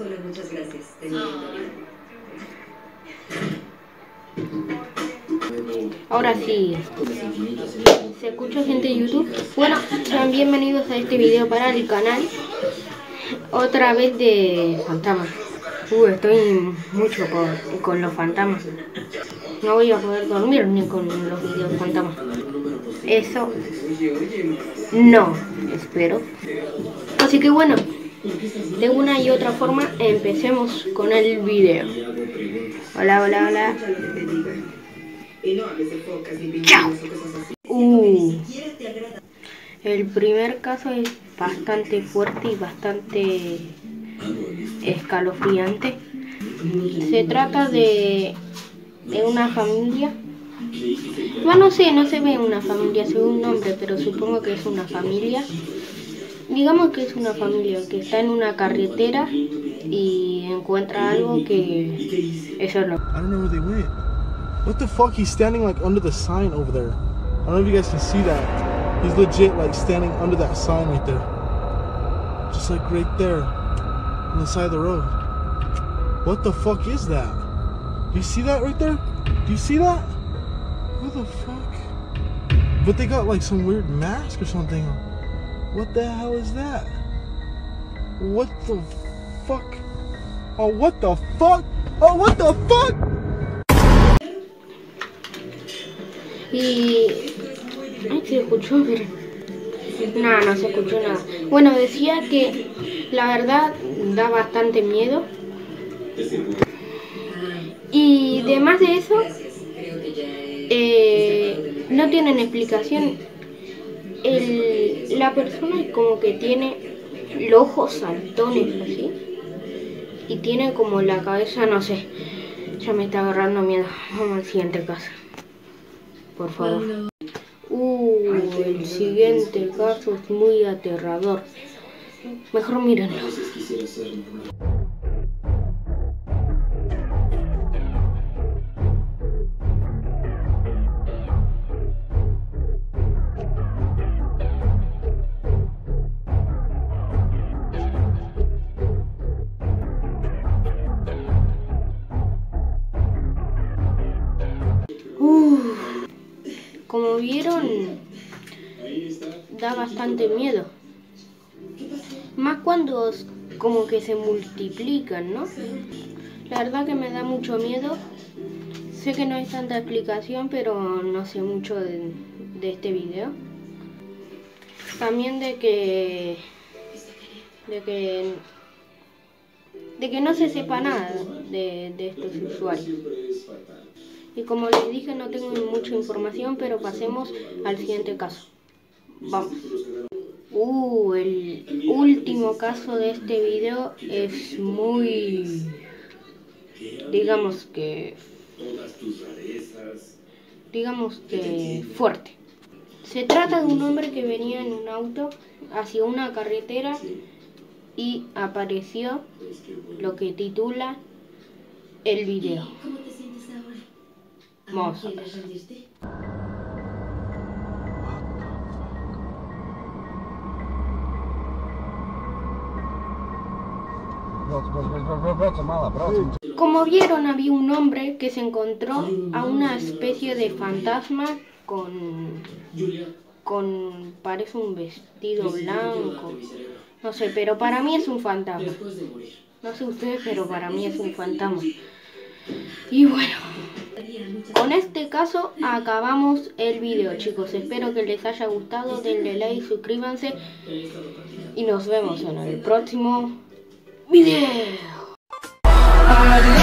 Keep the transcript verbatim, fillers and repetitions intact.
Hola, muchas gracias. Ahora sí, ¿se escucha gente de YouTube? Bueno, sean bienvenidos a este video para el canal. Otra vez de fantasmas. Uh, estoy mucho con, con los fantasmas. No voy a poder dormir ni con los videos fantasmas. Eso no, espero. Así que bueno, de una y otra forma empecemos con el video. Hola, hola, hola. Chao. Uh, el primer caso es bastante fuerte y bastante escalofriante. Se trata de, de una familia. Bueno, no sé, no se ve una familia, se ve un nombre, pero supongo que es una familia. Digamos que es una familia que está en una carretera y encuentra algo que eso no. I don't know where they went. What the fuck? He's standing like under the sign over there. I don't know if you guys can see that. He's legit like standing under that sign right there. Just like right there on the side of the road. What the fuck is that? Do you see that right there? Do you see that? What the fuck? But they got like some weird mask or something. What the hell is that? What the fuck? Oh, what the fuck? Oh, what the fuck? Y... Ay, se escuchó, pero... No, no se escuchó nada. Bueno, decía que la verdad da bastante miedo. Y además de eso, eh, no tienen explicación. El, la persona como que tiene los ojos saltones así. Y tiene como la cabeza, no sé. Ya me está agarrando miedo. Vamos al siguiente caso. Por favor. Uh, el siguiente caso es muy aterrador. Mejor mírenlo. Uh, como vieron, da bastante miedo. Más cuando como que se multiplican, ¿no? La verdad que me da mucho miedo. Sé que no hay tanta explicación, pero no sé mucho de, de este video. También de que... De que... De que no se sepa nada de, de estos usuarios. Y como les dije, no tengo mucha información, pero pasemos al siguiente caso. Vamos. Uh, el último caso de este video es muy... Digamos que... Digamos que fuerte. Se trata de un hombre que venía en un auto hacia una carretera y apareció lo que titula el video. Vamos a ver. Como vieron, había un hombre que se encontró a una especie de fantasma con... con... parece un vestido blanco. No sé, pero para mí es un fantasma. No sé ustedes, pero para mí es un fantasma. Y bueno, con este caso acabamos el video, chicos. Espero que les haya gustado. Denle like, suscríbanse y nos vemos en el próximo video.